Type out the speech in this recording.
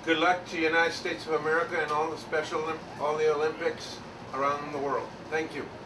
Good luck to the United States of America and all the all the Olympics around the world. Thank you.